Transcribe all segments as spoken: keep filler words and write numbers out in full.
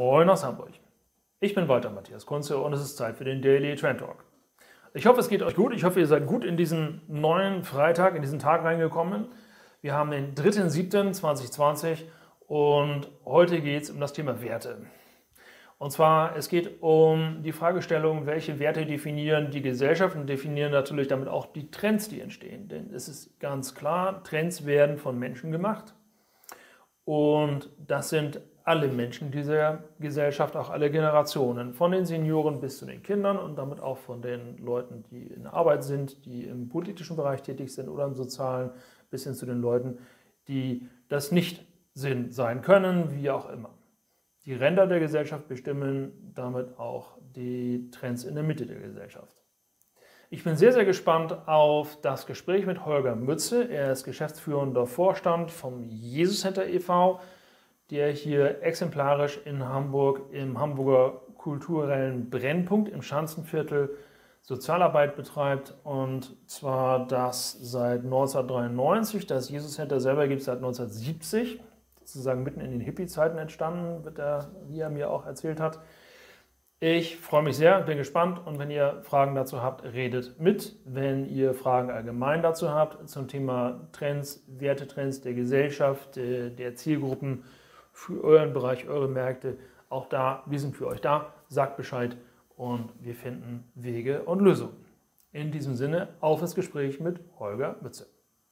Moin aus Hamburg. Ich bin Walter Matthias Kunze und es ist Zeit für den Daily Trend Talk. Ich hoffe, es geht euch gut. Ich hoffe, ihr seid gut in diesen neuen Freitag, in diesen Tag reingekommen. Wir haben den dritten siebten zweitausendzwanzig und heute geht es um das Thema Werte. Und zwar, es geht um die Fragestellung, welche Werte definieren die Gesellschaft und definieren natürlich damit auch die Trends, die entstehen. Denn es ist ganz klar, Trends werden von Menschen gemacht. Und das sind alle Menschen dieser Gesellschaft, auch alle Generationen, von den Senioren bis zu den Kindern und damit auch von den Leuten, die in der Arbeit sind, die im politischen Bereich tätig sind oder im sozialen, bis hin zu den Leuten, die das nicht sind, sein können, wie auch immer. Die Ränder der Gesellschaft bestimmen damit auch die Trends in der Mitte der Gesellschaft. Ich bin sehr, sehr gespannt auf das Gespräch mit Holger Mütze. Er ist geschäftsführender Vorstand vom Jesus Center e V, der hier exemplarisch in Hamburg im Hamburger kulturellen Brennpunkt im Schanzenviertel Sozialarbeit betreibt, und zwar das seit neunzehnhundertdreiundneunzig. Das Jesus Center selber gibt es seit neunzehnhundertsiebzig, sozusagen mitten in den Hippie-Zeiten entstanden, wird er, wie er mir auch erzählt hat. Ich freue mich sehr, bin gespannt, und wenn ihr Fragen dazu habt, redet mit. Wenn ihr Fragen allgemein dazu habt zum Thema Trends, Wertetrends der Gesellschaft, der Zielgruppen für euren Bereich, eure Märkte, auch da, wir sind für euch da, sagt Bescheid und wir finden Wege und Lösungen. In diesem Sinne, auf das Gespräch mit Holger Mütze.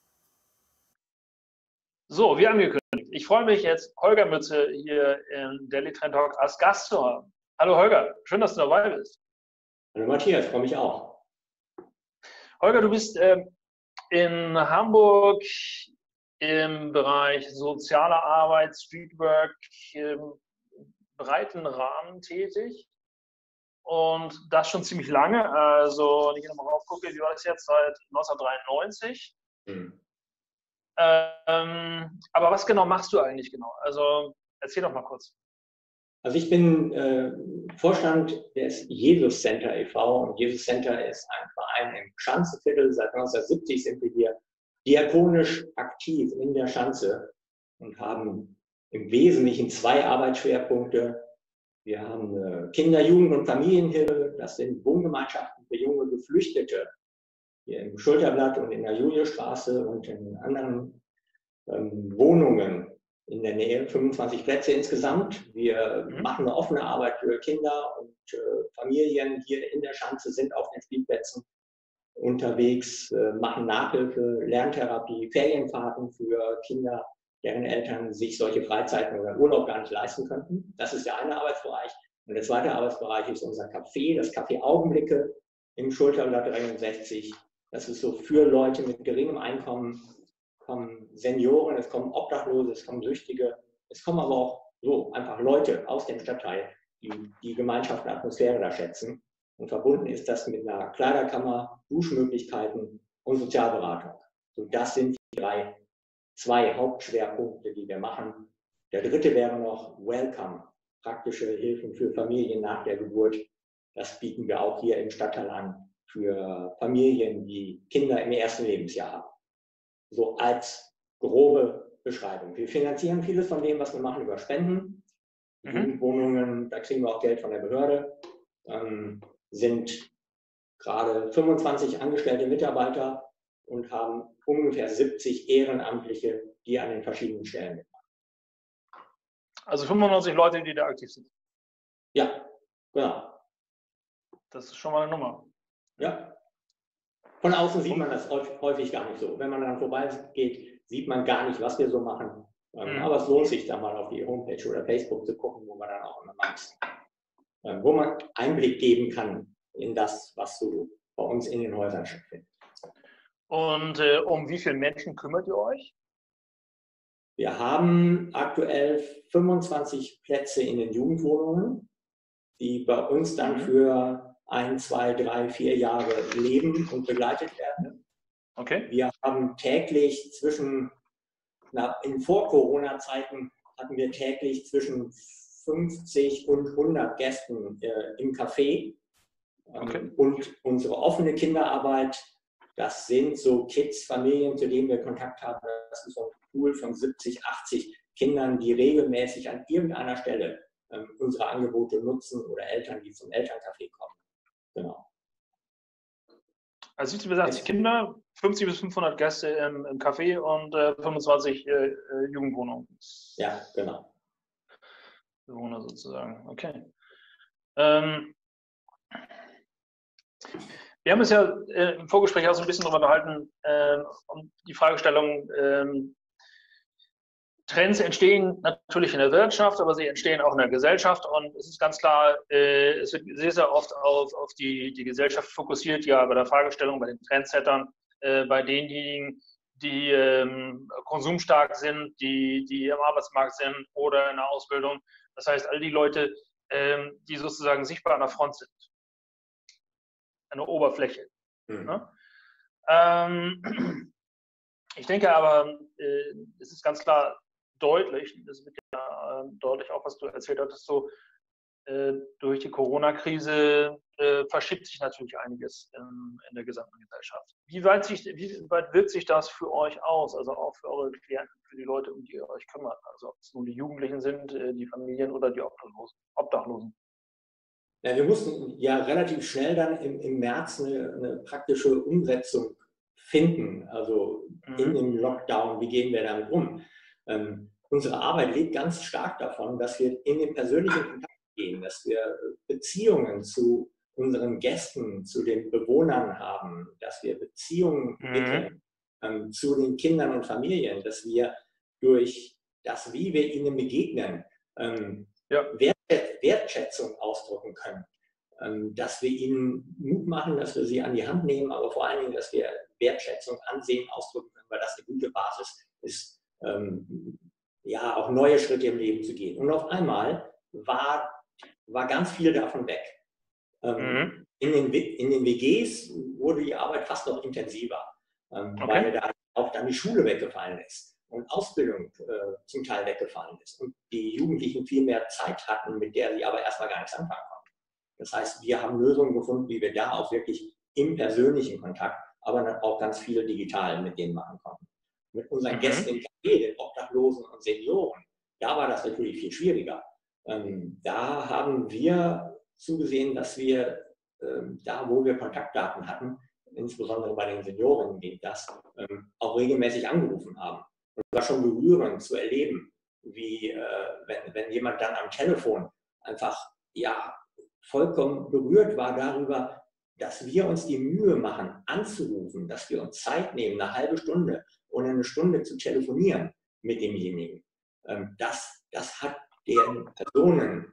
So, wie angekündigt, ich freue mich jetzt, Holger Mütze hier im Daily Trend Talk als Gast zu haben. Hallo Holger, schön, dass du dabei bist. Hallo Matthias, freue mich auch. Holger, du bist äh, in Hamburg im Bereich soziale Arbeit, Streetwork, im breiten Rahmen tätig und das schon ziemlich lange. Also, wenn ich nochmal raufgucke, wie war das jetzt, seit neunzehnhundertdreiundneunzig? Hm. Ähm, aber was genau machst du eigentlich genau? Also, erzähl doch mal kurz. Also ich bin äh, Vorstand des Jesus Center e V und Jesus Center ist ein Verein im Schanzenviertel. Seit neunzehnhundertsiebzig sind wir hier diakonisch aktiv in der Schanze und haben im Wesentlichen zwei Arbeitsschwerpunkte. Wir haben äh, Kinder-, Jugend- und Familienhilfe. Das sind Wohngemeinschaften für junge Geflüchtete hier im Schulterblatt und in der Juliusstraße und in anderen ähm, Wohnungen in der Nähe, fünfundzwanzig Plätze insgesamt. Wir mhm. machen eine offene Arbeit für Kinder und äh, Familien hier in der Schanze, sind auf den Spielplätzen unterwegs, äh, machen Nachhilfe, Lerntherapie, Ferienfahrten für Kinder, deren Eltern sich solche Freizeiten oder Urlaub gar nicht leisten könnten. Das ist der eine Arbeitsbereich. Und der zweite Arbeitsbereich ist unser Café, das Café Augenblicke im Schulterblatt dreiundsechzig. Das ist so für Leute mit geringem Einkommen. Es kommen Senioren, es kommen Obdachlose, es kommen Süchtige, es kommen aber auch so einfach Leute aus dem Stadtteil, die die Gemeinschaft und Atmosphäre da schätzen. Und verbunden ist das mit einer Kleiderkammer, Duschmöglichkeiten und Sozialberatung. So, das sind die drei, zwei Hauptschwerpunkte, die wir machen. Der dritte wäre noch Welcome, praktische Hilfen für Familien nach der Geburt. Das bieten wir auch hier im Stadtteil an für Familien, die Kinder im ersten Lebensjahr haben. So als grobe Beschreibung. Wir finanzieren vieles von dem, was wir machen, über Spenden. Mhm. Jugendwohnungen, da kriegen wir auch Geld von der Behörde. Ähm, sind gerade fünfundzwanzig angestellte Mitarbeiter und haben ungefähr siebzig Ehrenamtliche, die an den verschiedenen Stellen mitmachen. Also fünfundneunzig Leute, die da aktiv sind? Ja, genau. Das ist schon mal eine Nummer. Ja. Von außen sieht man das häufig gar nicht so. Wenn man dann vorbeigeht, sieht man gar nicht, was wir so machen. Mhm. Aber es lohnt sich, da mal auf die Homepage oder Facebook zu gucken, wo man dann auch immer macht. Wo man Einblick geben kann in das, was so bei uns in den Häusern stattfindet. Und äh, um wie viele Menschen kümmert ihr euch? Wir haben aktuell fünfundzwanzig Plätze in den Jugendwohnungen, die bei uns dann mhm. für ein, zwei, drei, vier Jahre leben und begleitet werden. Okay. Wir haben täglich zwischen, na, in Vor-Corona-Zeiten hatten wir täglich zwischen fünfzig und hundert Gästen äh, im Café. Okay. Ähm, und unsere offene Kinderarbeit, das sind so Kids, Familien, zu denen wir Kontakt haben. Das ist so ein Pool von siebzig, achtzig Kindern, die regelmäßig an irgendeiner Stelle ähm, unsere Angebote nutzen oder Eltern, die zum Elterncafé kommen. Genau. Also siebzig bis achtzig Kinder, fünfzig bis fünfhundert Gäste im, im Café und äh, fünfundzwanzig äh, Jugendwohnungen. Ja, genau. Bewohner sozusagen, okay. Ähm, wir haben uns ja äh, im Vorgespräch auch so ein bisschen darüber unterhalten, äh, um die Fragestellung, ähm, Trends entstehen natürlich in der Wirtschaft, aber sie entstehen auch in der Gesellschaft und es ist ganz klar, äh, es wird sehr, sehr oft auf, auf die, die Gesellschaft fokussiert, ja, bei der Fragestellung, bei den Trendsettern, äh, bei denjenigen, die ähm, konsumstark sind, die, die am Arbeitsmarkt sind oder in der Ausbildung. Das heißt, all die Leute, ähm, die sozusagen sichtbar an der Front sind, eine Oberfläche. Mhm. Ne? Ähm, ich denke aber, äh, es ist ganz klar, deutlich, das wird ja äh, deutlich auch, was du erzählt hattest, so äh, durch die Corona-Krise äh, verschiebt sich natürlich einiges in, in der gesamten Gesellschaft. Wie weit, sich, wie weit wirkt sich das für euch aus, also auch für eure Klienten, für die Leute, um die ihr euch kümmert, also ob es nun die Jugendlichen sind, äh, die Familien oder die Obdachlosen? Obdachlosen. Ja, wir mussten ja relativ schnell dann im, im März eine, eine praktische Umsetzung finden, also mhm. in dem Lockdown, wie gehen wir damit um? Ähm, unsere Arbeit lebt ganz stark davon, dass wir in den persönlichen Kontakt gehen, dass wir Beziehungen zu unseren Gästen, zu den Bewohnern haben, dass wir Beziehungen entwickeln mhm. ähm, zu den Kindern und Familien, dass wir durch das, wie wir ihnen begegnen, ähm, ja. Wertschätzung ausdrücken können, ähm, dass wir ihnen Mut machen, dass wir sie an die Hand nehmen, aber vor allen Dingen, dass wir Wertschätzung, Ansehen ausdrücken können, weil das eine gute Basis ist, ähm, ja, auch neue Schritte im Leben zu gehen. Und auf einmal war, war ganz viel davon weg. Ähm, mhm. in, den, in den W Gs wurde die Arbeit fast noch intensiver, ähm, okay. weil da auch dann die Schule weggefallen ist und Ausbildung äh, zum Teil weggefallen ist und die Jugendlichen viel mehr Zeit hatten, mit der sie aber erstmal gar nichts anfangen konnten. Das heißt, wir haben Lösungen gefunden, wie wir da auch wirklich im persönlichen Kontakt, aber dann auch ganz viele digital mit denen machen konnten. Mit unseren mhm. Gästen im Café, den Obdachlosen und Senioren, da war das natürlich viel schwieriger. Ähm, da haben wir zugesehen, dass wir ähm, da, wo wir Kontaktdaten hatten, insbesondere bei den Senioren ging das, ähm, auch regelmäßig angerufen haben. Und es war schon berührend zu erleben, wie äh, wenn, wenn jemand dann am Telefon einfach ja, vollkommen berührt war darüber, dass wir uns die Mühe machen, anzurufen, dass wir uns Zeit nehmen, eine halbe Stunde oder eine Stunde zu telefonieren mit demjenigen. Ähm, das, das hat den Personen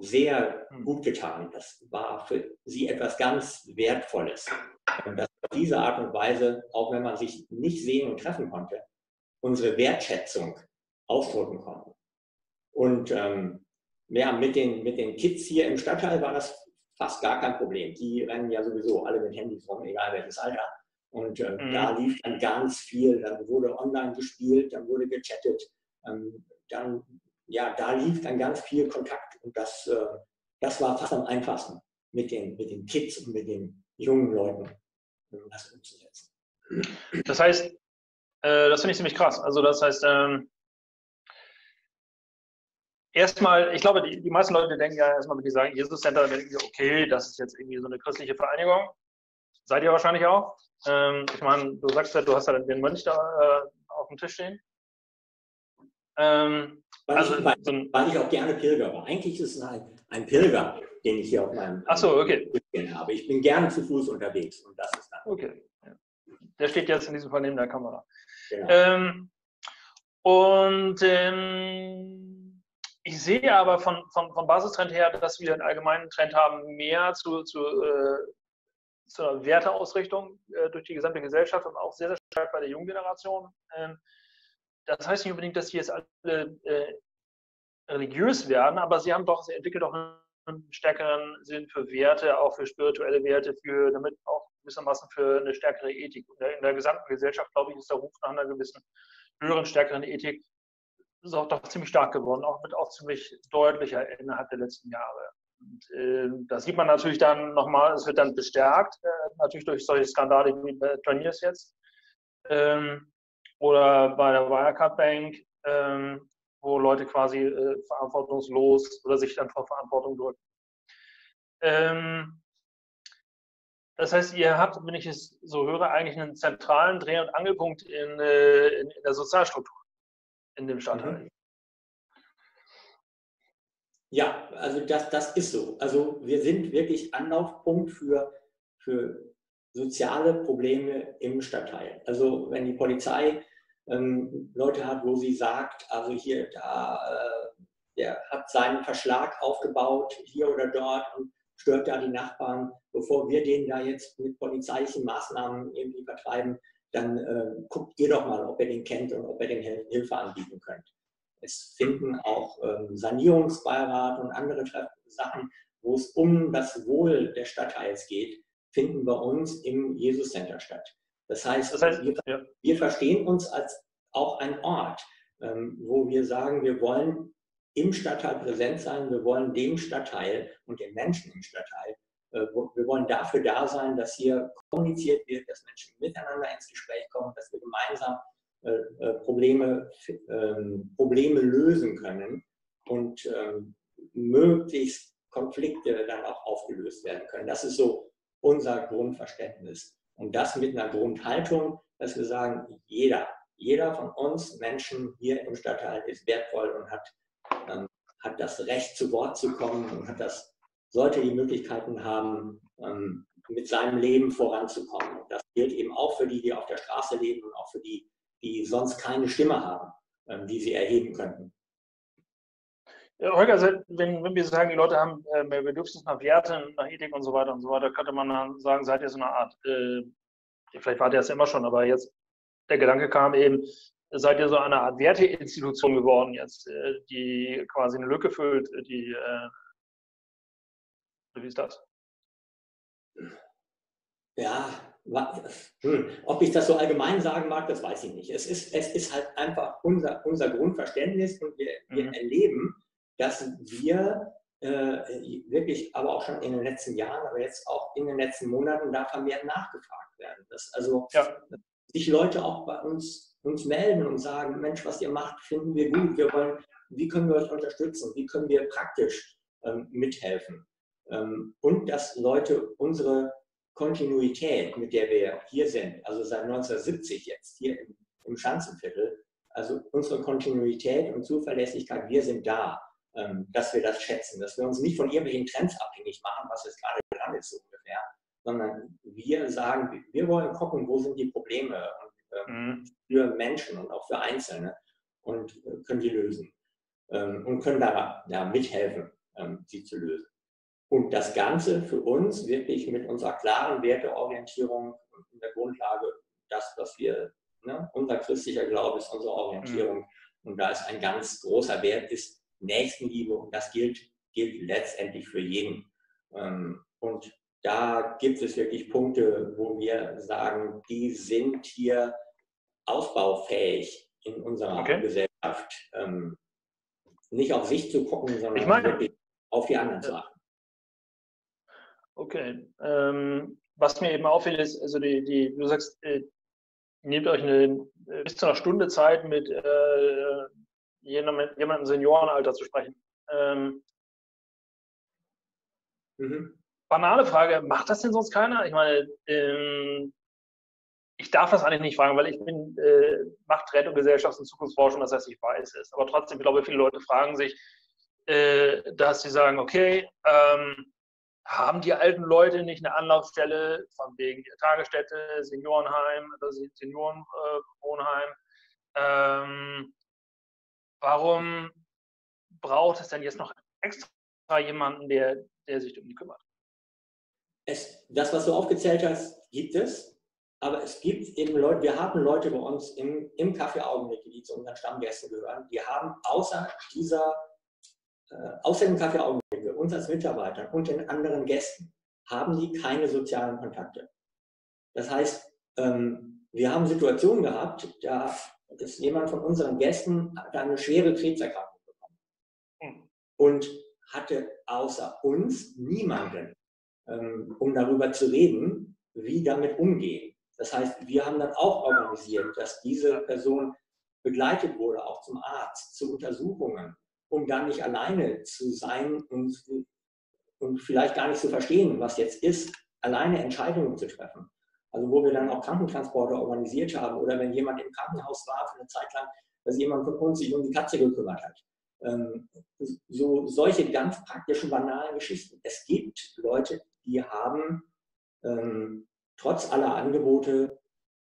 sehr gut getan. Das war für sie etwas ganz Wertvolles. Und dass auf diese Art und Weise, auch wenn man sich nicht sehen und treffen konnte, unsere Wertschätzung ausdrücken konnten. Und ähm, ja, mit den, mit den Kids hier im Stadtteil war das fast gar kein Problem. Die rennen ja sowieso alle mit Handys rum, egal welches Alter. Und äh, mhm. da lief dann ganz viel. Dann wurde online gespielt, dann wurde gechattet. Ähm, dann, ja, da lief dann ganz viel Kontakt. Und das, äh, das war fast am einfachsten mit den, mit den Kids und mit den jungen Leuten, um das umzusetzen. Das heißt, äh, das finde ich ziemlich krass. Also das heißt, ähm, erstmal, ich glaube, die, die meisten Leute denken ja erstmal, wenn die sagen Jesus Center, denken sie, okay, das ist jetzt irgendwie so eine christliche Vereinigung. Seid ihr wahrscheinlich auch. Ähm, ich meine, du sagst ja, du hast ja den Mönch da äh, auf dem Tisch stehen. Ähm, weil, also, ich, weil, so ein, weil ich auch gerne pilgere. Eigentlich ist es ein, ein Pilger, den ich hier auf meinem Ach so, okay. habe. Ich bin gerne zu Fuß unterwegs und das ist dann. Okay. Ja. Der steht jetzt in diesem Fall neben der Kamera. Genau. Ähm, und ähm, ich sehe aber von, von, vom Basistrend her, dass wir einen allgemeinen Trend haben, mehr zu, zu, äh, zu einer Werteausrichtung äh, durch die gesamte Gesellschaft und auch sehr, sehr stark bei der jungen Generation. Ähm, das heißt nicht unbedingt, dass die jetzt alle äh, religiös werden, aber sie haben doch, sie entwickeln doch einen stärkeren Sinn für Werte, auch für spirituelle Werte, für, damit auch gewissermaßen für eine stärkere Ethik. Und in der gesamten Gesellschaft, glaube ich, ist der Ruf nach einer gewissen höheren, stärkeren Ethik ist auch doch ziemlich stark geworden, auch mit auch ziemlich deutlicher innerhalb der letzten Jahre. Und, äh, das sieht man natürlich dann nochmal, es wird dann bestärkt, äh, natürlich durch solche Skandale wie bei Turniers jetzt ähm, oder bei der Wirecard Bank. Ähm, wo Leute quasi äh, verantwortungslos oder sich dann vor Verantwortung drücken. Ähm, das heißt, ihr habt, wenn ich es so höre, eigentlich einen zentralen Dreh- und Angelpunkt in, äh, in, in der Sozialstruktur in dem Stadtteil. Mhm. Ja, also das, das ist so. Also wir sind wirklich Anlaufpunkt für, für soziale Probleme im Stadtteil. Also wenn die Polizei ähm, Leute hat, wo sie sagt, also hier, da, äh, der hat seinen Verschlag aufgebaut, hier oder dort und stört da die Nachbarn, bevor wir den da jetzt mit polizeilichen Maßnahmen irgendwie vertreiben, dann äh, guckt ihr doch mal, ob ihr den kennt und ob ihr den Hilfe anbieten könnt. Es finden auch ähm, Sanierungsbeirat und andere Sachen, wo es um das Wohl des Stadtteils geht, finden bei uns im Jesus Center statt. Das heißt, Das heißt wir, ja. wir verstehen uns als auch ein Ort, ähm, wo wir sagen, wir wollen im Stadtteil präsent sein, wir wollen dem Stadtteil und den Menschen im Stadtteil, äh, wir wollen dafür da sein, dass hier kommuniziert wird, dass Menschen miteinander ins Gespräch kommen, dass wir gemeinsam äh, Probleme, äh, Probleme lösen können und äh, möglichst Konflikte dann auch aufgelöst werden können. Das ist so unser Grundverständnis. Und das mit einer Grundhaltung, dass wir sagen, jeder, jeder von uns Menschen hier im Stadtteil ist wertvoll und hat, ähm, hat das Recht, zu Wort zu kommen und hat das, sollte die Möglichkeiten haben, ähm, mit seinem Leben voranzukommen. Und das gilt eben auch für die, die auf der Straße leben und auch für die, die sonst keine Stimme haben, ähm, die sie erheben könnten. Ja, Holger, wenn, wenn wir sagen, die Leute haben äh, mehr Bedürfnis nach Werten, nach Ethik und so weiter und so weiter, könnte man dann sagen, seid ihr so eine Art, äh, vielleicht wart ihr das ja immer schon, aber jetzt der Gedanke kam eben, seid ihr so eine Art Werteinstitution geworden jetzt, äh, die quasi eine Lücke füllt, die, äh, wie ist das? Ja, hm, ob ich das so allgemein sagen mag, das weiß ich nicht. Es ist, es ist halt einfach unser, unser Grundverständnis und wir, wir mhm. erleben, dass wir äh, wirklich, aber auch schon in den letzten Jahren, aber jetzt auch in den letzten Monaten da vermehrt nachgefragt werden. Dass also ja. sich Leute auch bei uns, uns melden und sagen, Mensch, was ihr macht, finden wir gut. Wir wollen, wie können wir euch unterstützen? Wie können wir praktisch ähm, mithelfen? Ähm, und dass Leute unsere Kontinuität, mit der wir hier sind, also seit neunzehnhundertsiebzig jetzt hier im, im Schanzenviertel, also unsere Kontinuität und Zuverlässigkeit, wir sind da, ähm, dass wir das schätzen, dass wir uns nicht von irgendwelchen Trends abhängig machen, was jetzt gerade dran ist, so ungefähr, sondern wir sagen, wir wollen gucken, wo sind die Probleme und, ähm, mhm. für Menschen und auch für Einzelne und äh, können die lösen ähm, und können da, da mithelfen, ähm, sie zu lösen. Und das Ganze für uns wirklich mit unserer klaren Werteorientierung und in der Grundlage, das, was wir, ne, unser christlicher Glaube ist unsere Orientierung. Mhm. Und da ist ein ganz großer Wert, ist Nächstenliebe und das gilt, gilt letztendlich für jeden. Und da gibt es wirklich Punkte, wo wir sagen, die sind hier ausbaufähig in unserer okay. Gesellschaft. Nicht auf sich zu gucken, sondern ich meine, wirklich auf die anderen zu achten. Okay. Ähm, was mir eben auffällt, ist, also die, die, du sagst, äh, nehmt euch eine, bis zu einer Stunde Zeit, mit äh, jemandem, jemandem im Seniorenalter zu sprechen. Ähm, mhm. Banale Frage, macht das denn sonst keiner? Ich meine, ähm, ich darf das eigentlich nicht fragen, weil ich bin äh, Machtrettung, Gesellschafts- und Zukunftsforschung, das heißt, ich weiß es. Aber trotzdem, ich glaube, viele Leute fragen sich, äh, dass sie sagen, okay, ähm, haben die alten Leute nicht eine Anlaufstelle von wegen Tagesstätte, Seniorenheim, Seniorenwohnheim? Äh, ähm, warum braucht es denn jetzt noch extra jemanden, der, der sich um die kümmert? Es, das, was du aufgezählt hast, gibt es. Aber es gibt eben Leute, wir haben Leute bei uns im, im Café Augenblicke, die zu unseren Stammgästen gehören, die haben außer dieser, äh, außer dem Café Augenblicke, uns als Mitarbeitern und den anderen Gästen, haben die keine sozialen Kontakte. Das heißt, ähm, wir haben Situationen gehabt, da ist jemand von unseren Gästen eine schwere Krebserkrankung bekommen mhm. und hatte außer uns niemanden, ähm, um darüber zu reden, wie damit umgehen. Das heißt, wir haben dann auch organisiert, dass diese Person begleitet wurde, auch zum Arzt, zu Untersuchungen, um dann nicht alleine zu sein und, und vielleicht gar nicht zu verstehen, was jetzt ist, alleine Entscheidungen zu treffen. Also wo wir dann auch Krankentransporte organisiert haben oder wenn jemand im Krankenhaus war für eine Zeit lang, dass jemand von uns sich um die Katze gekümmert hat. Ähm, so solche ganz praktischen, banalen Geschichten. Es gibt Leute, die haben ähm, trotz aller Angebote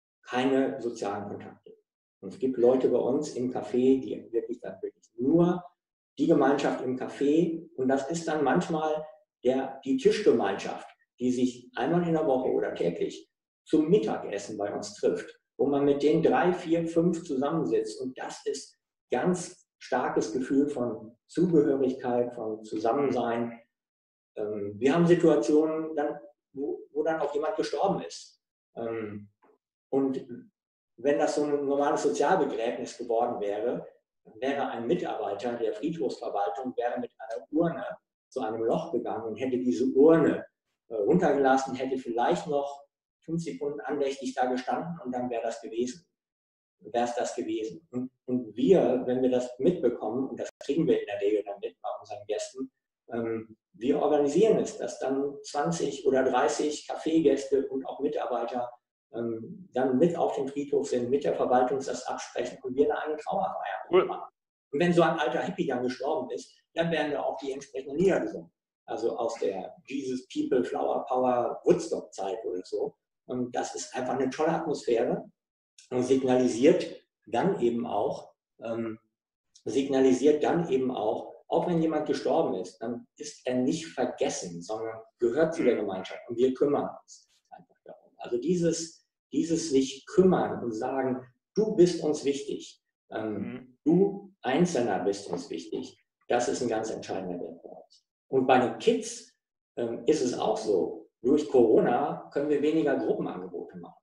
keine sozialen Kontakte. Und es gibt Leute bei uns im Café, die wirklich dann wirklich nur die Gemeinschaft im Café, und das ist dann manchmal der, die Tischgemeinschaft, die sich einmal in der Woche oder täglich zum Mittagessen bei uns trifft, wo man mit den drei, vier, fünf zusammensitzt. Und das ist ganz starkes Gefühl von Zugehörigkeit, von Zusammensein. Ähm, wir haben Situationen, dann, wo, wo dann auch jemand gestorben ist. Ähm, und wenn das so ein normales Sozialbegräbnis geworden wäre, dann wäre ein Mitarbeiter der Friedhofsverwaltung wäre mit einer Urne zu einem Loch gegangen und hätte diese Urne äh, runtergelassen, hätte vielleicht noch fünf Sekunden andächtig da gestanden und dann wäre das gewesen. Wäre es das gewesen. Und, und wir, wenn wir das mitbekommen, und das kriegen wir in der Regel dann mit bei unseren Gästen, ähm, wir organisieren es, dass dann zwanzig oder dreißig Kaffeegäste und auch Mitarbeiter ähm, dann mit auf dem Friedhof sind, mit der Verwaltung das absprechen und wir da eine Trauerfeier Cool. machen. Und wenn so ein alter Hippie dann gestorben ist, dann werden da auch die entsprechenden Lieder gesungen. Also aus der Jesus People Flower Power Woodstock Zeit oder so. Und das ist einfach eine tolle Atmosphäre und signalisiert dann eben auch, ähm, signalisiert dann eben auch, auch wenn jemand gestorben ist, dann ist er nicht vergessen, sondern gehört zu der Gemeinschaft und wir kümmern uns einfach darum. Also dieses, dieses sich kümmern und sagen, du bist uns wichtig, ähm, mhm. du Einzelner bist uns wichtig, das ist ein ganz entscheidender Wert für uns. Und bei den Kids ähm, ist es auch so, durch Corona können wir weniger Gruppenangebote machen.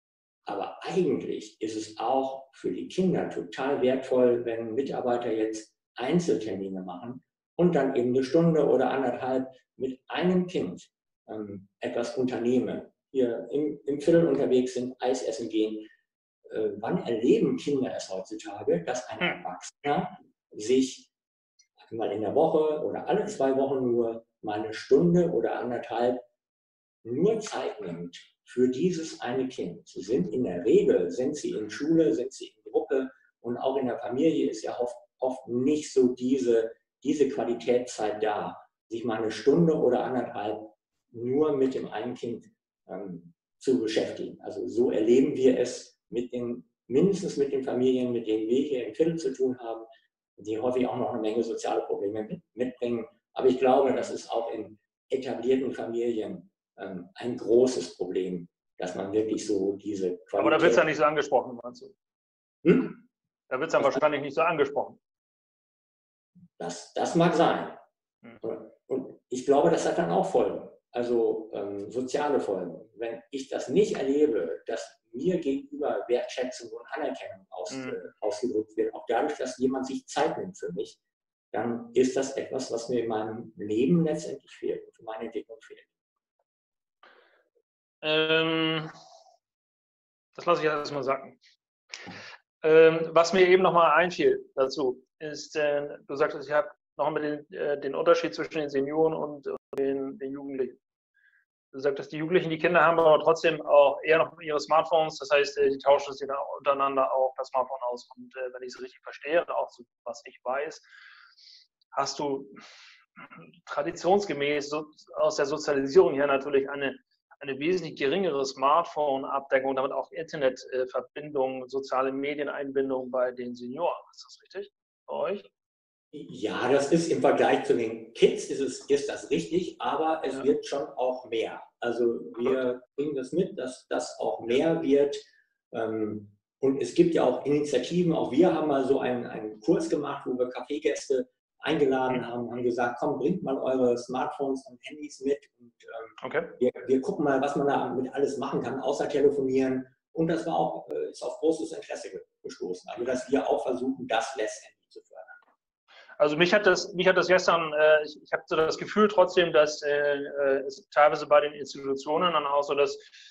Aber eigentlich ist es auch für die Kinder total wertvoll, wenn Mitarbeiter jetzt Einzeltermine machen und dann eben eine Stunde oder anderthalb mit einem Kind ähm, etwas unternehmen. Hier im, im Viertel unterwegs sind, Eis essen gehen. Äh, wann erleben Kinder es heutzutage, dass ein Erwachsener sich mal in der Woche oder alle zwei Wochen nur mal eine Stunde oder anderthalb nur Zeit nimmt für dieses eine Kind. Sie sind in der Regel, sind sie in Schule, sind sie in Gruppe und auch in der Familie ist ja oft, oft nicht so diese, diese Qualitätszeit da, sich mal eine Stunde oder anderthalb nur mit dem einen Kind ähm, zu beschäftigen. Also so erleben wir es mit den, mindestens mit den Familien, mit denen wir hier im Viertel zu tun haben, die häufig auch noch eine Menge soziale Probleme mit, mitbringen. Aber ich glaube, das ist auch in etablierten Familien ähm, ein großes Problem, dass man wirklich so diese Qualität... Aber da wird es ja nicht so angesprochen, meinst du? Hm? Da wird es dann das wahrscheinlich nicht so angesprochen. Das, das mag sein. Hm. Und ich glaube, das hat dann auch Folgen. Also ähm, soziale Folgen. Wenn ich das nicht erlebe, dass mir gegenüber Wertschätzung und Anerkennung aus, mhm. äh, ausgedrückt wird, auch dadurch, dass jemand sich Zeit nimmt für mich, dann ist das etwas, was mir in meinem Leben letztendlich fehlt, für meine Entwicklung fehlt. Ähm, das lasse ich erst mal sagen. Ähm, was mir eben nochmal einfiel dazu, ist, äh, du sagtest, ich habe nochmal den, äh, den Unterschied zwischen den Senioren und, und den, den Jugendlichen. Du sagtest, die Jugendlichen, die Kinder haben aber trotzdem auch eher noch ihre Smartphones, das heißt, die tauschen sich da untereinander auch das Smartphone aus. Und äh, wenn ich es richtig verstehe, auch so, was ich weiß, hast du traditionsgemäß so, aus der Sozialisierung her natürlich eine, eine wesentlich geringere Smartphone-Abdeckung, damit auch Internetverbindung, soziale Medieneinbindung bei den Senioren. Ist das richtig bei euch? Ja, das ist im Vergleich zu den Kids ist, es, ist das richtig, aber es ja. wird schon auch mehr. Also wir bringen das mit, dass das auch mehr wird. Und es gibt ja auch Initiativen, auch wir haben mal so einen, einen Kurs gemacht, wo wir Kaffeegäste eingeladen haben, haben gesagt, komm, bringt mal eure Smartphones und Handys mit und ähm, okay. wir, wir gucken mal, was man da mit alles machen kann, außer telefonieren. Und das war auch, äh, ist auf großes Interesse gestoßen. Also dass wir auch versuchen, das letztendlich zu fördern. Also mich hat das, mich hat das gestern, äh, ich, ich habe so das Gefühl trotzdem, dass äh, es teilweise bei den Institutionen dann auch so, dass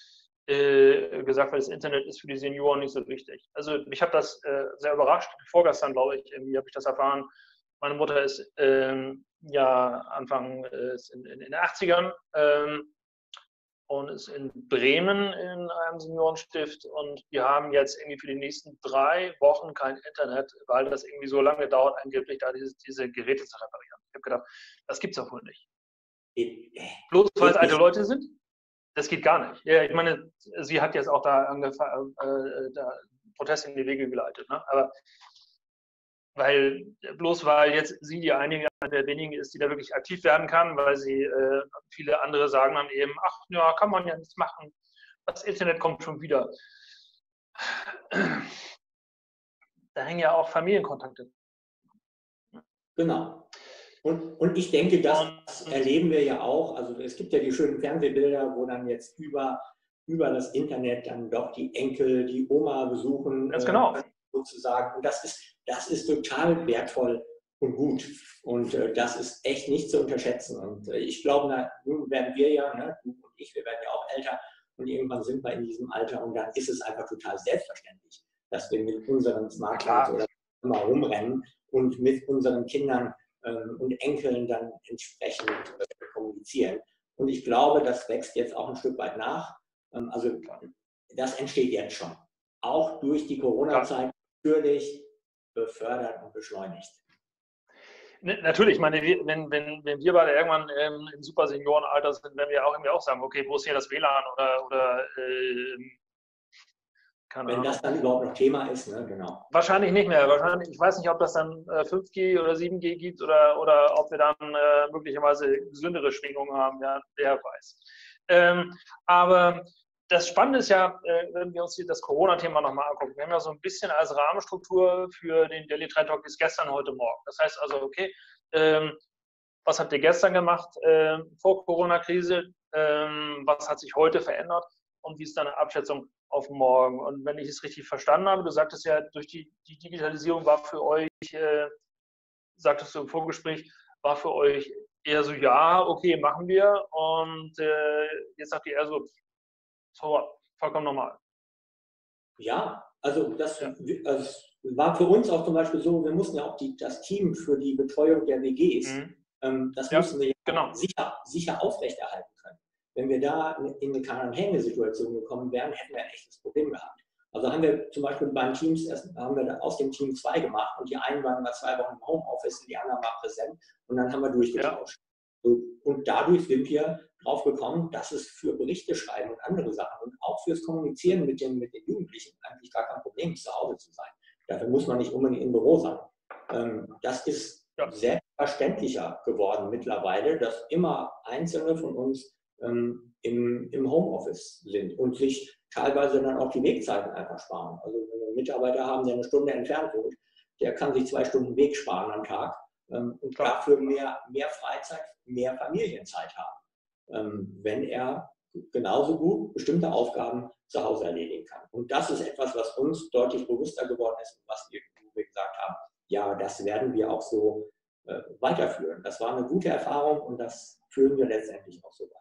äh, gesagt, weil das Internet ist für die Senioren nicht so wichtig. Also ich habe das äh, sehr überrascht. Vorgestern, glaube ich, irgendwie habe ich das erfahren. Meine Mutter ist ähm, ja Anfang äh, ist in, in, in den achtzigern ähm, und ist in Bremen in einem Seniorenstift und wir haben jetzt irgendwie für die nächsten drei Wochen kein Internet, weil das irgendwie so lange dauert, angeblich da diese, diese Geräte zu reparieren. Ich habe gedacht, das gibt es doch wohl nicht. Bloß weil es alte Leute sind? Das geht gar nicht. Ja, ich meine, sie hat jetzt auch da angefangen, äh, da Proteste in die Wege geleitet. Ne? Aber weil, bloß weil jetzt sie die einige der wenigen ist, die da wirklich aktiv werden kann, weil sie äh, viele andere sagen dann eben, ach ja, kann man ja nichts machen. Das Internet kommt schon wieder. Da hängen ja auch Familienkontakte. Genau. Und, und ich denke, das und, erleben wir ja auch. Also es gibt ja die schönen Fernsehbilder, wo dann jetzt über, über das Internet dann doch die Enkel, die Oma besuchen. Ganz genau. Äh, sozusagen. Und das ist, das ist total wertvoll und gut. Und äh, das ist echt nicht zu unterschätzen. Und äh, ich glaube, na, nun werden wir ja, ne, du und ich, wir werden ja auch älter und irgendwann sind wir in diesem Alter und dann ist es einfach total selbstverständlich, dass wir mit unseren Smartphones oder immer rumrennen und mit unseren Kindern ähm, und Enkeln dann entsprechend äh, kommunizieren. Und ich glaube, das wächst jetzt auch ein Stück weit nach. Ähm, also das entsteht jetzt schon. Auch durch die Corona-Zeit natürlich befördert und beschleunigt. Natürlich, ich meine, wenn, wenn, wenn wir beide irgendwann ähm, im super Seniorenalter sind, werden wir auch irgendwie auch sagen, okay, wo ist hier das W L A N oder, oder äh, keine Wenn Ahnung. Das dann überhaupt noch Thema ist, ne? Genau. Wahrscheinlich nicht mehr. Wahrscheinlich, ich weiß nicht, ob das dann äh, fünf G oder sieben G gibt oder, oder ob wir dann äh, möglicherweise gesündere Schwingungen haben, ja, wer weiß. Ähm, aber das Spannende ist ja, äh, wenn wir uns hier das Corona-Thema nochmal angucken, wir haben ja so ein bisschen als Rahmenstruktur für den Daily Trend Talk ist gestern, heute, morgen. Das heißt also, okay, ähm, was habt ihr gestern gemacht äh, vor Corona-Krise? Ähm, was hat sich heute verändert? Und wie ist deine Abschätzung auf morgen? Und wenn ich es richtig verstanden habe, du sagtest ja, durch die, die Digitalisierung war für euch, äh, sagtest du im Vorgespräch, war für euch eher so, ja, okay, machen wir. Und äh, jetzt sagt ihr eher so, so, vollkommen normal. Ja, also das, ja. das war für uns auch zum Beispiel so, wir mussten ja auch die, das Team für die Betreuung der W Gs, mhm. ähm, das ja, mussten wir ja genau. sicher, sicher aufrechterhalten können. Wenn wir da in eine Quarantäne-Situation gekommen wären, hätten wir ein echtes Problem gehabt. Also haben wir zum Beispiel beim Teams, haben wir aus dem Team zwei gemacht und die einen waren mal zwei Wochen im Homeoffice und die anderen waren präsent und dann haben wir durchgetauscht. Ja. Und dadurch sind wir drauf gekommen, dass es für Berichte schreiben und andere Sachen und auch fürs Kommunizieren mit den, mit den Jugendlichen eigentlich gar kein Problem ist, zu Hause zu sein. Dafür muss man nicht unbedingt im Büro sein. Ähm, das ist ja. selbstverständlicher geworden mittlerweile, dass immer Einzelne von uns ähm, im, im Homeoffice sind und sich teilweise dann auch die Wegzeiten einfach sparen. Also wenn wir einen Mitarbeiter haben, der eine Stunde entfernt wohnt, der kann sich zwei Stunden Weg sparen am Tag ähm, und Klar. dafür mehr, mehr Freizeit, mehr Familienzeit haben, ähm, wenn er genauso gut bestimmte Aufgaben zu Hause erledigen kann. Und das ist etwas, was uns deutlich bewusster geworden ist und was wir, wir gesagt haben, ja, das werden wir auch so äh, weiterführen. Das war eine gute Erfahrung und das führen wir letztendlich auch so weiter.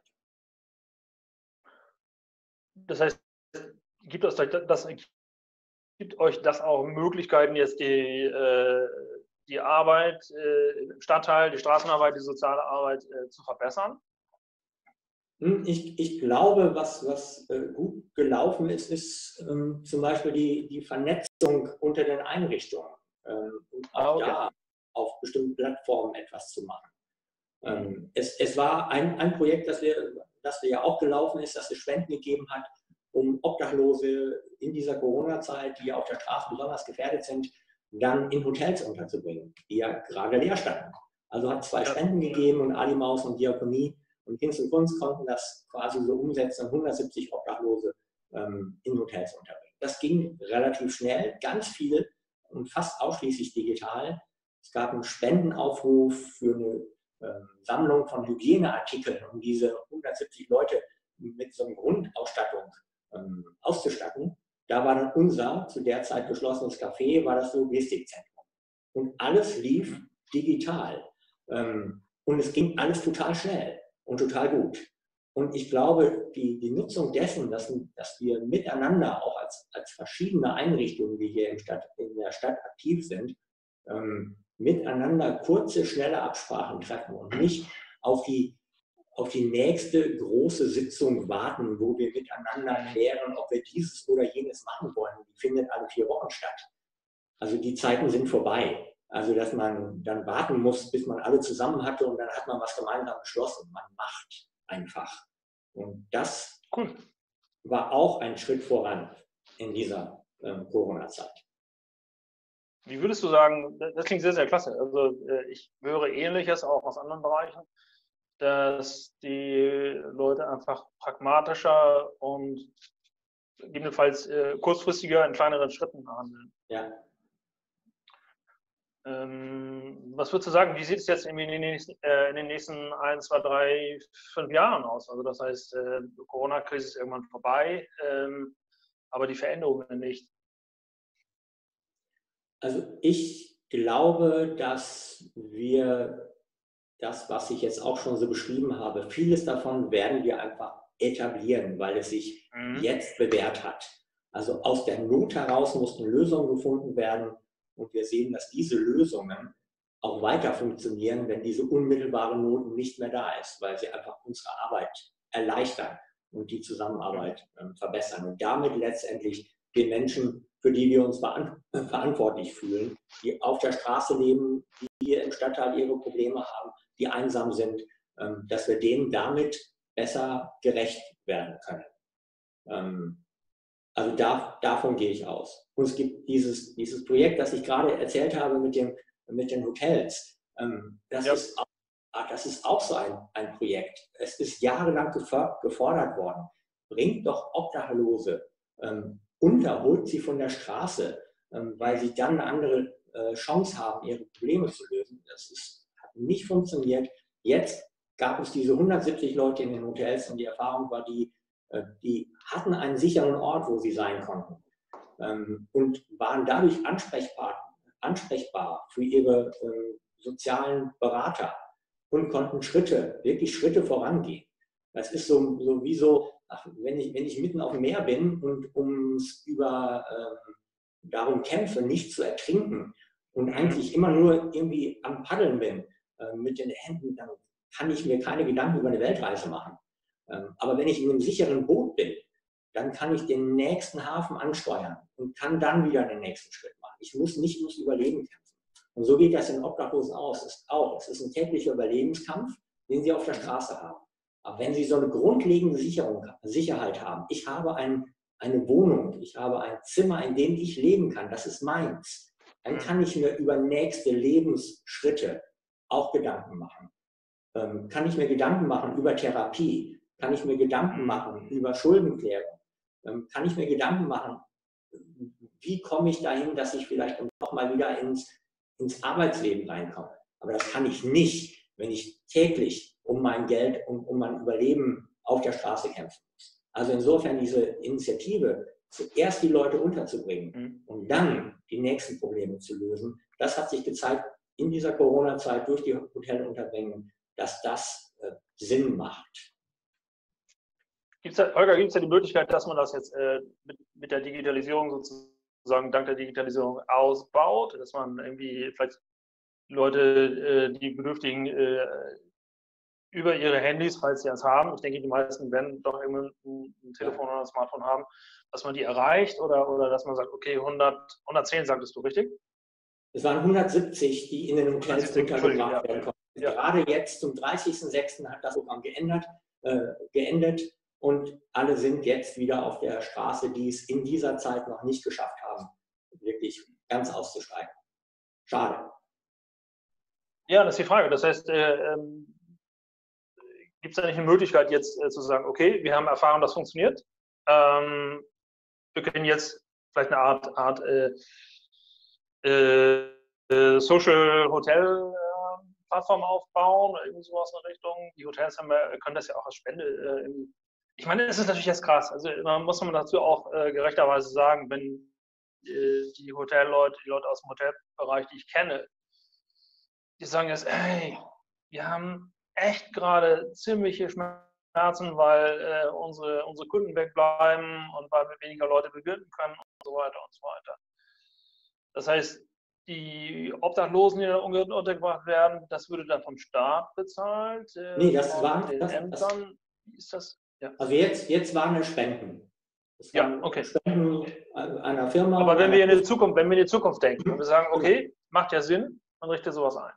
Das heißt, gibt es das, gibt euch das auch Möglichkeiten, jetzt die, äh, die Arbeit äh, im Stadtteil, die Straßenarbeit, die soziale Arbeit äh, zu verbessern? Ich, ich glaube, was, was äh, gut gelaufen ist, ist ähm, zum Beispiel die, die Vernetzung unter den Einrichtungen ähm, und auch ah, okay. da auf bestimmten Plattformen etwas zu machen. Ähm, es, es war ein, ein Projekt, das wir, das wir ja auch gelaufen ist, dass es Spenden gegeben hat, um Obdachlose in dieser Corona-Zeit, die ja auf der Straße besonders gefährdet sind, dann in Hotels unterzubringen, die ja gerade leer standen. Also hat zwei Spenden gegeben und Ali Maus und Diakonie und Hinz und Kunst konnten das quasi so umsetzen, hundertsiebzig Obdachlose ähm, in Hotels unterbringen. Das ging relativ schnell, ganz viel und fast ausschließlich digital. Es gab einen Spendenaufruf für eine ähm, Sammlung von Hygieneartikeln, um diese hundertsiebzig Leute mit so einer Grundausstattung ähm, auszustatten. Da war dann unser zu der Zeit geschlossenes Café, war das Logistikzentrum. Und alles lief digital. Ähm, und es ging alles total schnell und total gut. Und ich glaube, die, die Nutzung dessen, dass, dass wir miteinander, auch als, als verschiedene Einrichtungen, die hier im Stadt, in der Stadt aktiv sind, ähm, miteinander kurze, schnelle Absprachen treffen und nicht auf die, auf die nächste große Sitzung warten, wo wir miteinander klären, ob wir dieses oder jenes machen wollen. Die findet alle vier Wochen statt. Also die Zeiten sind vorbei. Also dass man dann warten muss, bis man alle zusammen hatte und dann hat man was gemeinsam beschlossen. Man macht einfach. Und das Cool. war auch ein Schritt voran in dieser ähm, Corona-Zeit. Wie würdest du sagen, das klingt sehr, sehr klasse. Also ich höre Ähnliches auch aus anderen Bereichen, dass die Leute einfach pragmatischer und gegebenenfalls äh, kurzfristiger in kleineren Schritten handeln. Ja. Ähm, was würdest du sagen, wie sieht es jetzt in den nächsten, äh, in den nächsten ein, zwei, drei, fünf Jahren aus? Also das heißt, äh, Corona-Krise ist irgendwann vorbei, ähm, aber die Veränderungen nicht. Also ich glaube, dass wir das, was ich jetzt auch schon so beschrieben habe, vieles davon werden wir einfach etablieren, weil es sich mhm. jetzt bewährt hat. Also aus der Not heraus mussten Lösungen gefunden werden und wir sehen, dass diese Lösungen auch weiter funktionieren, wenn diese unmittelbare Not nicht mehr da ist, weil sie einfach unsere Arbeit erleichtern und die Zusammenarbeit äh, verbessern und damit letztendlich den Menschen, für die wir uns verantwortlich fühlen, die auf der Straße leben, die hier im Stadtteil ihre Probleme haben, die einsam sind, dass wir denen damit besser gerecht werden können. Also da, davon gehe ich aus. Und es gibt dieses, dieses Projekt, das ich gerade erzählt habe mit, dem, mit den Hotels. Das, ja. ist, auch, das ist auch so ein, ein Projekt. Es ist jahrelang gefordert worden. Bringt doch Obdachlose unter, holt sie von der Straße, weil sie dann eine andere Chance haben, ihre Probleme zu lösen. Das ist, hat nicht funktioniert. Jetzt gab es diese hundertsiebzig Leute in den Hotels und die Erfahrung war, die, die hatten einen sicheren Ort, wo sie sein konnten und waren dadurch ansprechbar, ansprechbar für ihre sozialen Berater und konnten Schritte, wirklich Schritte vorangehen. Das ist so, so wie so, ach, wenn, ich, wenn ich mitten auf dem Meer bin und ums über, äh, darum kämpfe, nicht zu ertrinken und eigentlich immer nur irgendwie am Paddeln bin äh, mit den Händen, dann kann ich mir keine Gedanken über eine Weltreise machen. Ähm, aber wenn ich in einem sicheren Boot bin, dann kann ich den nächsten Hafen ansteuern und kann dann wieder den nächsten Schritt machen. Ich muss nicht ums Überleben kämpfen. Und so geht das in Obdachlosen aus. Es ist auch, es ist ein täglicher Überlebenskampf, den sie auf der Straße haben. Aber wenn sie so eine grundlegende Sicherung, Sicherheit haben, ich habe ein, eine Wohnung, ich habe ein Zimmer, in dem ich leben kann, das ist meins, dann kann ich mir über nächste Lebensschritte auch Gedanken machen. Ähm, kann ich mir Gedanken machen über Therapie? Kann ich mir Gedanken machen über Schuldenklärung? Ähm, kann ich mir Gedanken machen, wie komme ich dahin, dass ich vielleicht noch mal wieder ins, ins Arbeitsleben reinkomme? Aber das kann ich nicht, wenn ich täglich um mein Geld und um mein Überleben auf der Straße kämpfen muss. Also insofern diese Initiative, zuerst die Leute unterzubringen mhm. und dann die nächsten Probleme zu lösen, das hat sich gezeigt in dieser Corona-Zeit durch die Hotelunterbringung, dass das äh, Sinn macht. Gibt's da, Holger, gibt es ja die Möglichkeit, dass man das jetzt äh, mit, mit der Digitalisierung sozusagen dank der Digitalisierung ausbaut, dass man irgendwie vielleicht Leute, äh, die Bedürftigen, äh, über ihre Handys, falls sie eins haben, ich denke, die meisten werden doch irgendwie ein, ein Telefon oder ein Smartphone haben, dass man die erreicht oder, oder dass man sagt, okay, hundert, hundertzehn sagtest du, richtig? Es waren hundertsiebzig, die in den Hotels untergebracht werden konnten. Ja. Gerade jetzt zum dreißigsten sechsten hat das Programm geändert, äh, geendet und alle sind jetzt wieder auf der Straße, die es in dieser Zeit noch nicht geschafft haben, wirklich ganz auszusteigen. Schade. Ja, das ist die Frage. Das heißt, äh, ähm, gibt es da nicht eine Möglichkeit, jetzt äh, zu sagen, okay, wir haben Erfahrung, das funktioniert. Ähm, wir können jetzt vielleicht eine Art, Art äh, äh, Social Hotel äh, Plattform aufbauen oder irgendwie sowas in der Richtung. Die Hotels haben wir, können das ja auch als Spende. Äh, ich meine, es ist natürlich jetzt krass. Also man muss man dazu auch äh, gerechterweise sagen, wenn äh, die Hotelleute, die Leute aus dem Hotelbereich, die ich kenne, die sagen jetzt, hey, wir haben echt gerade ziemliche Schmerzen Schmerzen, weil äh, unsere, unsere Kunden wegbleiben und weil wir weniger Leute bewirten können und so weiter und so weiter. Das heißt, die Obdachlosen, die untergebracht werden, das würde dann vom Staat bezahlt, äh, Nee, das von waren, den das, das, Ämtern. Wie ist das? Ja, also jetzt, jetzt waren es Spenden. Das ja, waren okay. Spenden einer Firma. Aber oder wenn einer wir in die Zukunft, wenn wir in die Zukunft denken und wir sagen, Genau. okay, macht ja Sinn, man richtet sowas ein.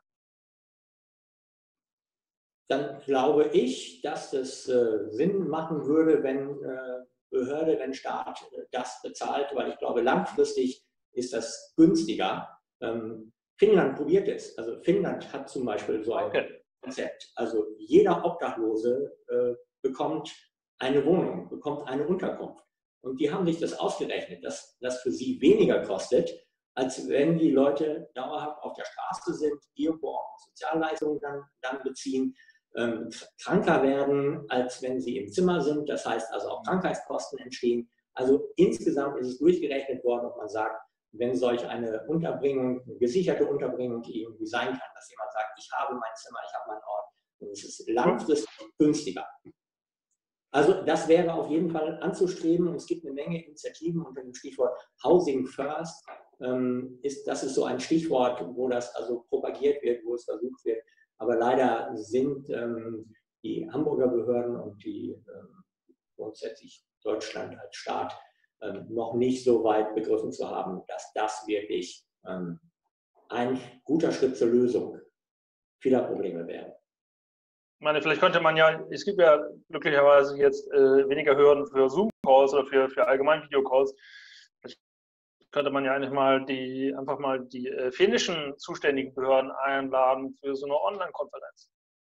Dann glaube ich, dass es äh, Sinn machen würde, wenn äh, Behörde, wenn Staat äh, das bezahlt, weil ich glaube, langfristig ist das günstiger. Ähm, Finnland probiert es. Also Finnland hat zum Beispiel so ein Okay. Konzept. Also jeder Obdachlose äh, bekommt eine Wohnung, bekommt eine Unterkunft. Und die haben sich das ausgerechnet, dass das für sie weniger kostet, als wenn die Leute dauerhaft auf der Straße sind, irgendwo auch Sozialleistungen dann, dann beziehen, ähm, kranker werden, als wenn sie im Zimmer sind. Das heißt also auch Krankheitskosten entstehen. Also insgesamt ist es durchgerechnet worden und man sagt, wenn solch eine Unterbringung, eine gesicherte Unterbringung irgendwie sein kann, dass jemand sagt, ich habe mein Zimmer, ich habe meinen Ort, und es ist langfristig günstiger. Also das wäre auf jeden Fall anzustreben und es gibt eine Menge Initiativen unter dem Stichwort Housing First. Ähm, ist, das ist so ein Stichwort, wo das also propagiert wird, wo es versucht wird. Aber leider sind ähm, die Hamburger Behörden und die ähm, grundsätzlich Deutschland als Staat ähm, noch nicht so weit begriffen zu haben, dass das wirklich ähm, ein guter Schritt zur Lösung vieler Probleme wäre. Ich meine, vielleicht könnte man ja, es gibt ja glücklicherweise jetzt äh, weniger Hürden für Zoom-Calls oder für, für allgemein Videocalls. Vielleicht könnte man ja eigentlich mal die, einfach mal die äh, finnischen zuständigen Behörden einladen für so eine Online-Konferenz.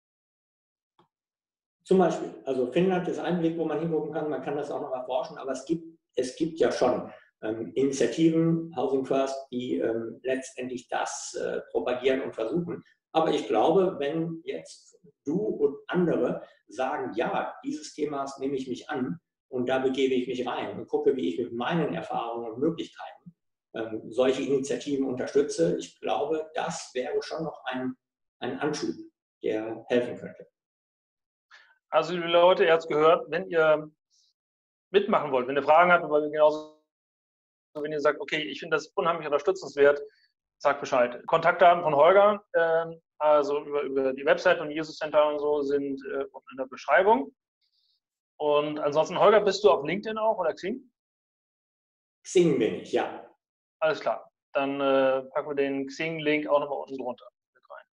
Zum Beispiel, also Finnland ist ein Blick, wo man hingucken kann, man kann das auch noch erforschen, aber es gibt, es gibt ja schon ähm, Initiativen, Housing First, die ähm, letztendlich das äh, propagieren und versuchen. Aber ich glaube, wenn jetzt du und andere sagen, ja, dieses Themas nehme ich mich an und da begebe ich mich rein und gucke, wie ich mit meinen Erfahrungen und Möglichkeiten ähm, solche Initiativen unterstütze, ich glaube, das wäre schon noch ein, ein Anschub, der helfen könnte. Also liebe Leute, ihr habt es gehört, wenn ihr mitmachen wollt, wenn ihr Fragen habt, aber genauso, wenn ihr sagt, okay, ich finde das unheimlich unterstützenswert, sagt Bescheid. Kontaktdaten von Holger, äh, also über, über die Website und Jesus Center und so, sind äh, in der Beschreibung. Und ansonsten, Holger, bist du auf LinkedIn auch oder Xing? Xing bin ich, ja. Alles klar. Dann äh, packen wir den Xing-Link auch nochmal unten drunter mit rein.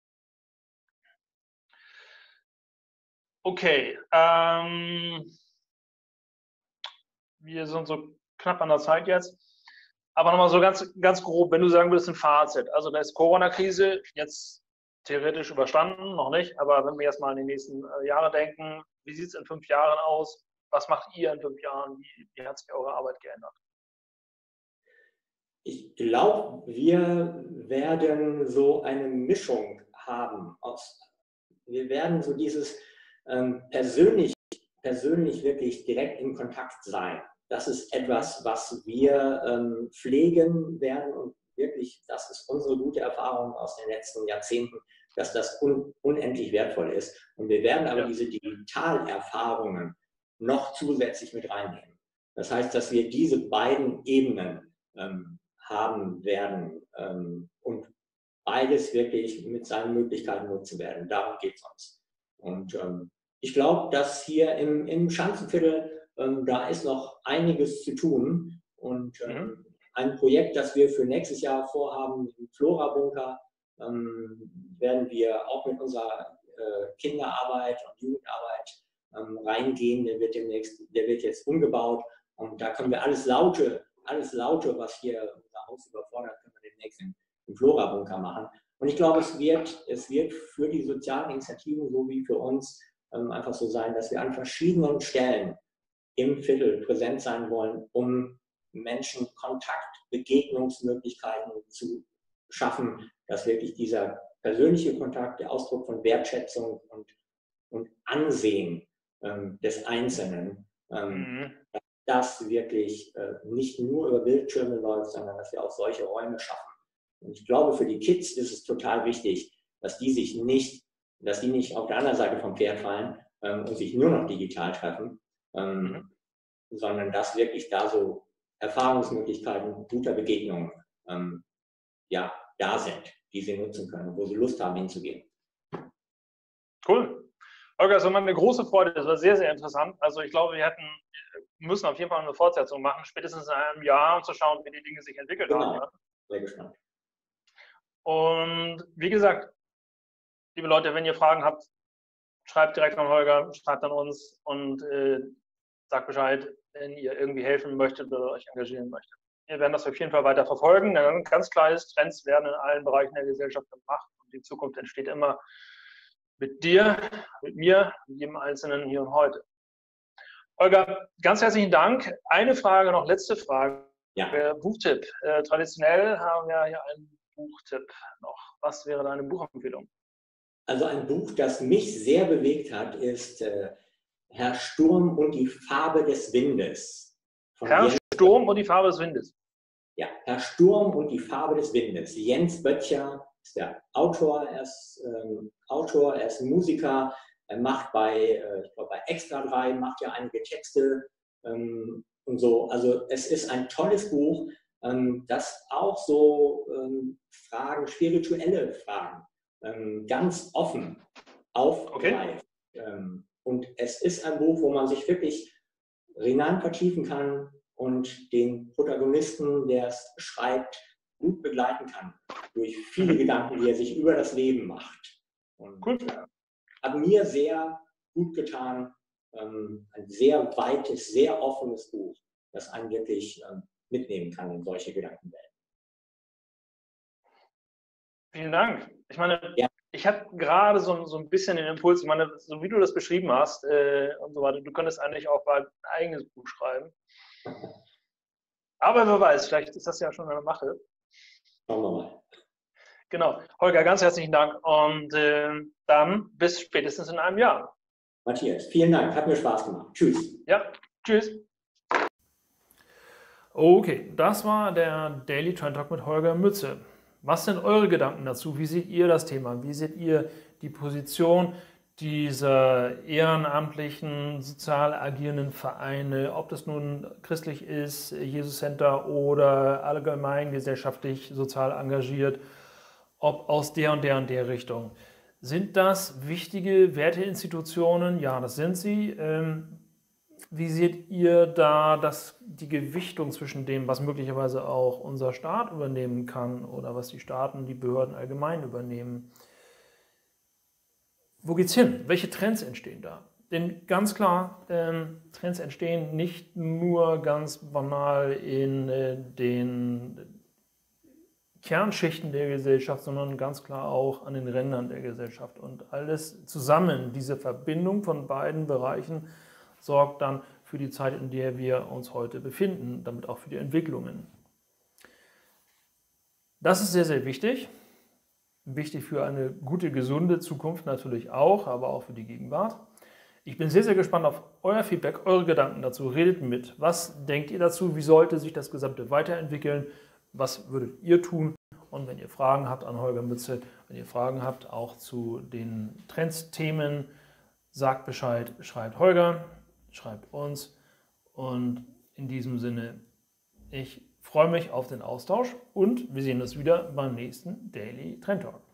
Okay. Ähm, wir sind so knapp an der Zeit jetzt. Aber nochmal so ganz, ganz grob, wenn du sagen würdest, ein Fazit. Also da ist Corona-Krise jetzt theoretisch überstanden, noch nicht. Aber wenn wir jetzt mal in die nächsten äh, Jahre denken, wie sieht es in fünf Jahren aus? Was macht ihr in fünf Jahren? Wie, wie hat sich eure Arbeit geändert? Ich glaube, wir werden so eine Mischung haben. Aus, wir werden so dieses ähm, persönlich, persönlich wirklich direkt in Kontakt sein. Das ist etwas, was wir ähm, pflegen werden und wirklich, das ist unsere gute Erfahrung aus den letzten Jahrzehnten, dass das un unendlich wertvoll ist. Und wir werden aber ja. diese Digitalerfahrungen noch zusätzlich mit reinnehmen. Das heißt, dass wir diese beiden Ebenen ähm, haben werden ähm, und beides wirklich mit seinen Möglichkeiten nutzen werden. Darum geht es uns. Und ähm, ich glaube, dass hier im, im Schanzenviertel, ähm, da ist noch einiges zu tun. Und ähm, mhm. ein Projekt, das wir für nächstes Jahr vorhaben, im Flora-Bunker, ähm, werden wir auch mit unserer äh, Kinderarbeit und Jugendarbeit ähm, reingehen. Der wird demnächst, der wird jetzt umgebaut. Und da können wir alles Laute, alles Laute, was hier unser Haus überfordert, können wir demnächst im, im Flora-Bunker machen. Und ich glaube, es wird, es wird für die sozialen Initiativen, so wie für uns, ähm, einfach so sein, dass wir an verschiedenen Stellen im Viertel präsent sein wollen, um Menschen Kontakt, Begegnungsmöglichkeiten zu schaffen, dass wirklich dieser persönliche Kontakt, der Ausdruck von Wertschätzung und, und Ansehen ähm, des Einzelnen, ähm, mhm. das wirklich äh, nicht nur über Bildschirme läuft, sondern dass wir auch solche Räume schaffen. Und ich glaube, für die Kids ist es total wichtig, dass die sich nicht, dass die nicht auf der anderen Seite vom Pferd fallen, ähm, und sich nur noch digital treffen, ähm, Mhm. sondern dass wirklich da so Erfahrungsmöglichkeiten guter Begegnungen ähm, ja, da sind, die sie nutzen können, wo sie Lust haben hinzugehen. Cool. Holger, es war mal eine große Freude. Das war sehr, sehr interessant. Also ich glaube, wir hätten, müssen auf jeden Fall eine Fortsetzung machen, spätestens in einem Jahr, um zu schauen, wie die Dinge sich entwickelt Genau. haben. Sehr gespannt. Und wie gesagt, liebe Leute, wenn ihr Fragen habt, schreibt direkt an Holger, schreibt an uns und äh, sagt Bescheid, wenn ihr irgendwie helfen möchtet oder euch engagieren möchtet. Wir werden das auf jeden Fall weiter verfolgen. Denn ganz klar ist, Trends werden in allen Bereichen der Gesellschaft gemacht und die Zukunft entsteht immer mit dir, mit mir, mit jedem Einzelnen hier und heute. Holger, ganz herzlichen Dank. Eine Frage noch, letzte Frage. Ja. Buchtipp. Äh, traditionell haben wir hier einen Buchtipp noch. Was wäre deine Buchempfehlung? Also ein Buch, das mich sehr bewegt hat, ist äh, Herr Sturm und die Farbe des Windes. Herr Jens Sturm und die Farbe des Windes. Ja, Herr Sturm und die Farbe des Windes. Jens Böttcher ist der Autor, er ist ähm, Autor, er ist Musiker, er macht bei, äh, ich glaube bei Extra drei, macht ja einige Texte ähm, und so. Also es ist ein tolles Buch, ähm, das auch so ähm, Fragen, spirituelle Fragen, ähm, ganz offen aufgreift. Okay. Ähm, und es ist ein Buch, wo man sich wirklich hinein vertiefen kann und den Protagonisten, der es schreibt, gut begleiten kann durch viele mhm. Gedanken, die er sich über das Leben macht. Und cool. äh, hat mir sehr gut getan. Ähm, ein sehr weites, sehr offenes Buch, das einen wirklich ähm, mitnehmen kann in solche Gedankenwelten. Vielen Dank. Ich meine, ja. ich habe gerade so, so ein bisschen den Impuls, ich meine, so wie du das beschrieben hast äh, und so weiter, du könntest eigentlich auch bald ein eigenes Buch schreiben. Aber wer weiß, vielleicht ist das ja schon eine Mache. Schauen wir mal. Genau. Holger, ganz herzlichen Dank und äh, dann bis spätestens in einem Jahr. Matthias, vielen Dank. Hat mir Spaß gemacht. Tschüss. Ja, tschüss. Okay, das war der Daily Trend Talk mit Holger Mütze. Was sind eure Gedanken dazu? Wie seht ihr das Thema? Wie seht ihr die Position dieser ehrenamtlichen, sozial agierenden Vereine, ob das nun christlich ist, Jesus Center oder allgemein gesellschaftlich sozial engagiert, ob aus der und der und der Richtung? Sind das wichtige Werteinstitutionen? Ja, das sind sie. Wie seht ihr da das, die Gewichtung zwischen dem, was möglicherweise auch unser Staat übernehmen kann oder was die Staaten, die Behörden allgemein übernehmen? Wo geht's hin? Welche Trends entstehen da? Denn ganz klar, ähm, Trends entstehen nicht nur ganz banal in äh, den Kernschichten der Gesellschaft, sondern ganz klar auch an den Rändern der Gesellschaft. Und alles zusammen, diese Verbindung von beiden Bereichen, sorgt dann für die Zeit, in der wir uns heute befinden, damit auch für die Entwicklungen. Das ist sehr, sehr wichtig. Wichtig für eine gute, gesunde Zukunft natürlich auch, aber auch für die Gegenwart. Ich bin sehr, sehr gespannt auf euer Feedback, eure Gedanken dazu. Redet mit. Was denkt ihr dazu? Wie sollte sich das Gesamte weiterentwickeln? Was würdet ihr tun? Und wenn ihr Fragen habt an Holger Mütze, wenn ihr Fragen habt auch zu den Trends-Themen, sagt Bescheid, schreibt Holger, schreibt uns. Und in diesem Sinne, ich freue mich auf den Austausch und wir sehen uns wieder beim nächsten Daily Trend Talk.